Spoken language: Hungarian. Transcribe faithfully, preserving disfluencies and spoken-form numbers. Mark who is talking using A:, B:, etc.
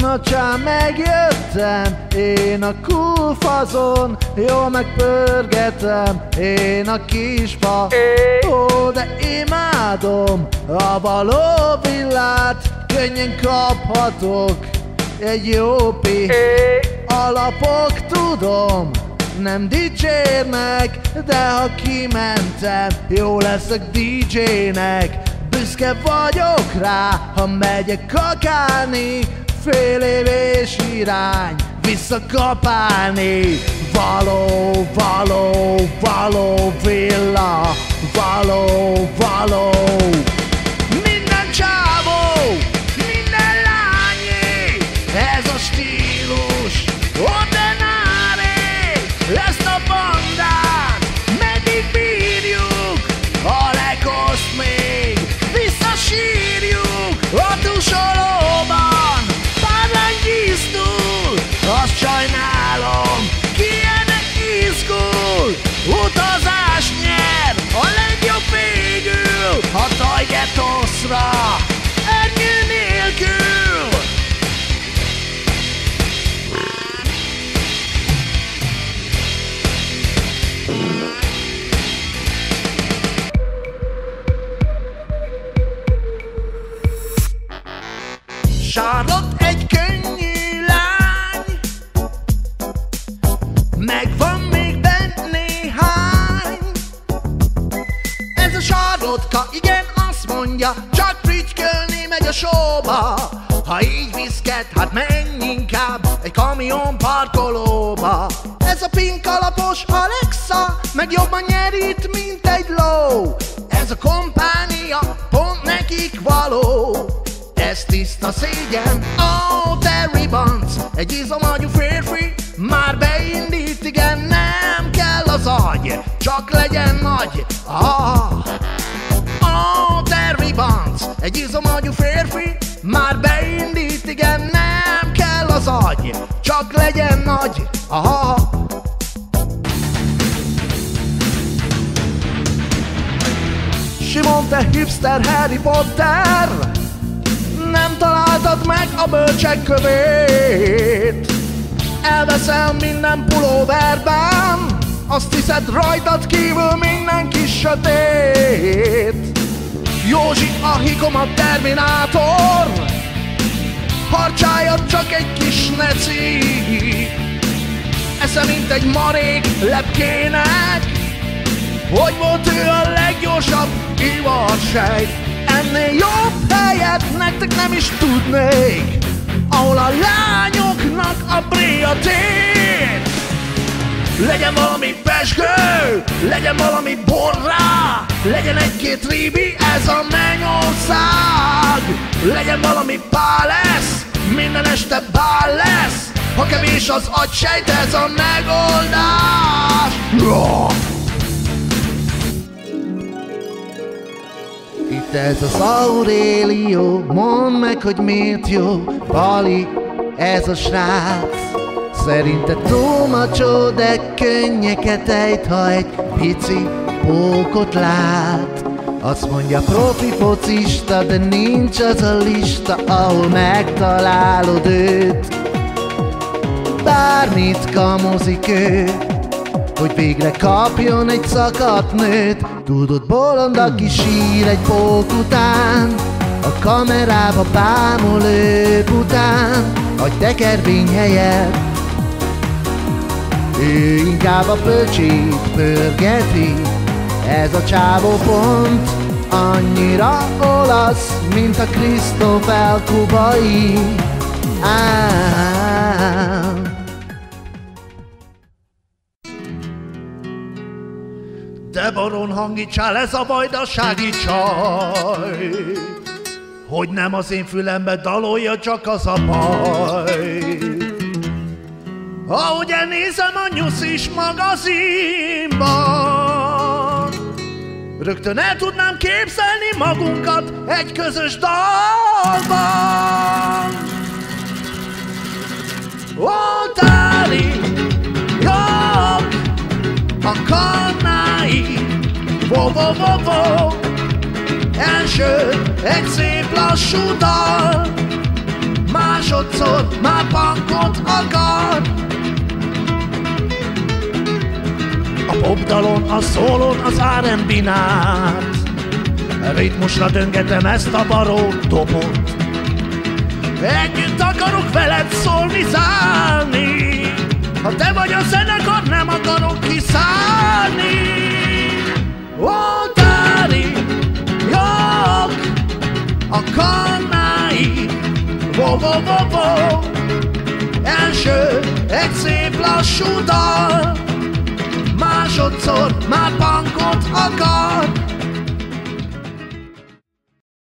A: Na csám, megjöttem, én a cool fazon, jól megpörgetem, én a kispa. Ó, de imádom a való villát, könnyen kaphatok egy jó pi. Alapok tudom, nem dicsérnek, de ha kimentem, jó leszek dé dzsének. Büszke vagyok rá, ha megyek kakálni, fél év és irány visszakapálni. Való, való, való villa, való, való. Minden csávó, minden lányé, ez a stílus, ordinári. Ezt a bandát meddig bírjuk, a lekoszt még visszasírjuk a tusolóban. Azt sajnálom, ki ennek izgul, utazás nyer, a legjobb végül, a Tajgetoszra, ernyő nélkül. Charlotte egy könnyű lány, megvan még bent néhány. Ez a Charlotte-ka, igen, azt mondja, csak prütykölni megy a showba. Ha így viszket, hát menj inkább egy kamion parkolóba. Ez a pink alapos Alexa meg jobban nyerít, mint egy ló. Ez a kompánia pont nekik való. Ez tiszta szégyen, oh, Terry Bonds, egy izomagyú férfi, már beindít, igen, nem kell az agy, csak legyen nagy. Ah, oh, Terry Bonds, egy izomagyú férfi, már beindít, igen, nem kell az agy, csak legyen nagy. Ah. Simon, te hipster Harry Potter, nem találtad meg a bölcsek kövét. Elveszel minden pulóverben, azt hiszed rajtad kívül mindenki sötét. Józsi a hikom a Terminátor, harcsája csak egy kis neci. Esze mint egy marék lepkének, hogy volt ő a leggyorsabb ivarsejt. Ennél jobb helyet nektek nem is tudnék, ahol a lányoknak a bréja tér. Legyen valami pezsgő, legyen valami borrá, legyen egy-két ribi, ez a mennyország. Legyen valami pálesz, minden este bál lesz, ha kevés az agysejt, ez a megoldás. Itt ez az Aurelio, mondd meg, hogy miért jó Pali, ez a srác. Szerinted túl macsó, de könnyeket ejt, ha egy pici pókot lát. Azt mondja profi focista, de nincs az a lista, ahol megtalálod őt. Bármit kamozik ő, hogy végre kapjon egy szakadt nőt. Tudod, bolond, aki sír egy pók után, a kamerába bámul ő után, a tekervény helyett ő inkább a pöcsét pörgeti. Ez a csávó pont annyira olasz, mint a Krisztófel kubai. Ah. De baron hangítsál, ez a vajdasági csaj, hogy nem az én fülembe dalolja csak az a baj. Ahogy elnézem a nyuszis magazinban, rögtön el tudnám képzelni magunkat egy közös dalban. Ó, Táli, jobb a kannái, vo, vo, vo, vo. Első egy szép lassú dal, már másodszor már punkot akar. A popdalon, a szólon, az er end bén át ritmusra döngetem ezt a barót dobot. Együtt akarok veled szólni, szállni. Ha te vagy a zenekar, nem akarok kiszállni. Ó, tári, jók a kannái. Vo, vo, vo, vo. Első egy szép lassú dal, másodszor már punkot akar.